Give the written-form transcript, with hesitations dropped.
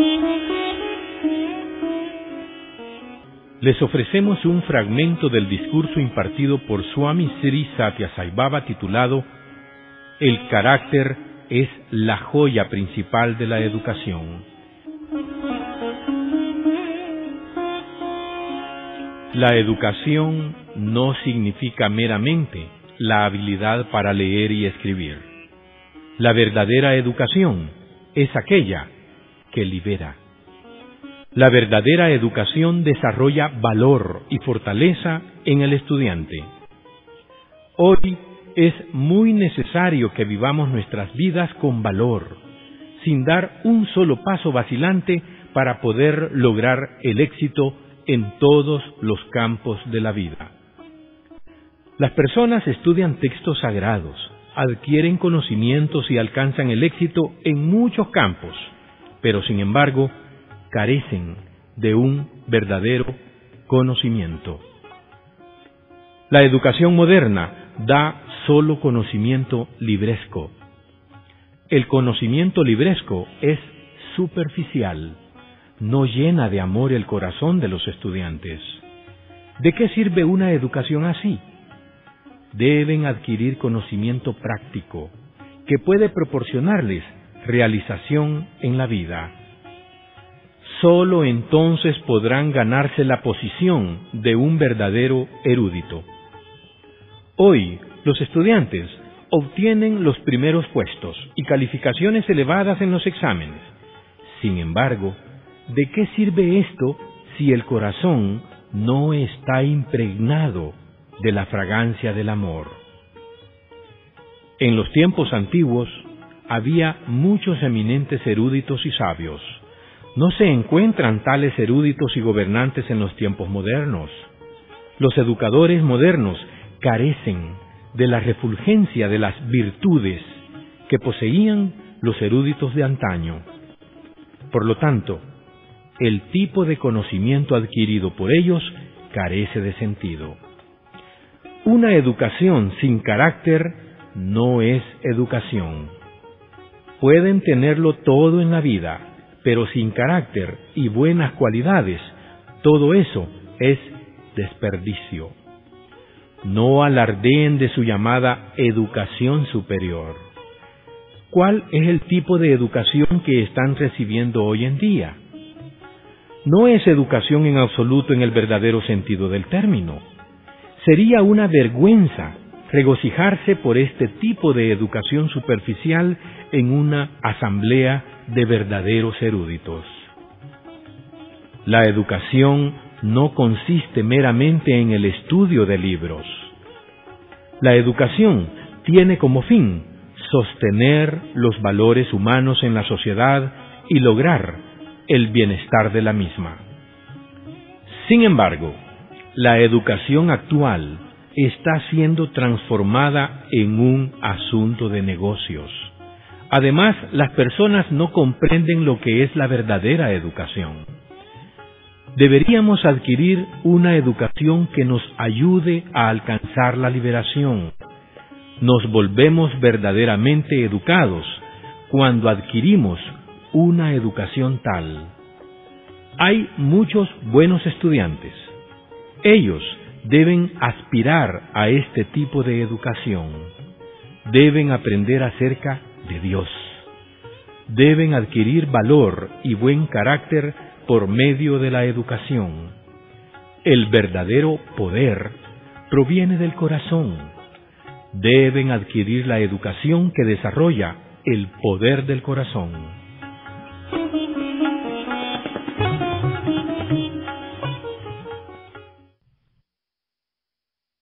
Les ofrecemos un fragmento del discurso impartido por Swami Sri Satya Sai Baba titulado El carácter es la joya principal de la educación. La educación no significa meramente la habilidad para leer y escribir. La verdadera educación es aquella que libera. La verdadera educación desarrolla valor y fortaleza en el estudiante. Hoy es muy necesario que vivamos nuestras vidas con valor, sin dar un solo paso vacilante para poder lograr el éxito en todos los campos de la vida. Las personas estudian textos sagrados, adquieren conocimientos y alcanzan el éxito en muchos campos, pero sin embargo, carecen de un verdadero conocimiento. La educación moderna da solo conocimiento libresco. El conocimiento libresco es superficial, no llena de amor el corazón de los estudiantes. ¿De qué sirve una educación así? Deben adquirir conocimiento práctico, que puede proporcionarles realización en la vida. Solo entonces podrán ganarse la posición de un verdadero erudito. Hoy, los estudiantes obtienen los primeros puestos y calificaciones elevadas en los exámenes. Sin embargo, ¿de qué sirve esto si el corazón no está impregnado de la fragancia del amor? En los tiempos antiguos había muchos eminentes eruditos y sabios. No se encuentran tales eruditos y gobernantes en los tiempos modernos. Los educadores modernos carecen de la refulgencia de las virtudes que poseían los eruditos de antaño. Por lo tanto, el tipo de conocimiento adquirido por ellos carece de sentido. Una educación sin carácter no es educación. Pueden tenerlo todo en la vida, pero sin carácter y buenas cualidades, todo eso es desperdicio. No alardeen de su llamada educación superior. ¿Cuál es el tipo de educación que están recibiendo hoy en día? No es educación en absoluto en el verdadero sentido del término. Sería una vergüenza regocijarse por este tipo de educación superficial en una asamblea de verdaderos eruditos. La educación no consiste meramente en el estudio de libros. La educación tiene como fin sostener los valores humanos en la sociedad y lograr el bienestar de la misma. Sin embargo, la educación actual está siendo transformada en un asunto de negocios. Además, las personas no comprenden lo que es la verdadera educación. Deberíamos adquirir una educación que nos ayude a alcanzar la liberación. Nos volvemos verdaderamente educados cuando adquirimos una educación tal. Hay muchos buenos estudiantes. Ellos deben aspirar a este tipo de educación. Deben aprender acerca de Dios. Deben adquirir valor y buen carácter por medio de la educación. El verdadero poder proviene del corazón. Deben adquirir la educación que desarrolla el poder del corazón.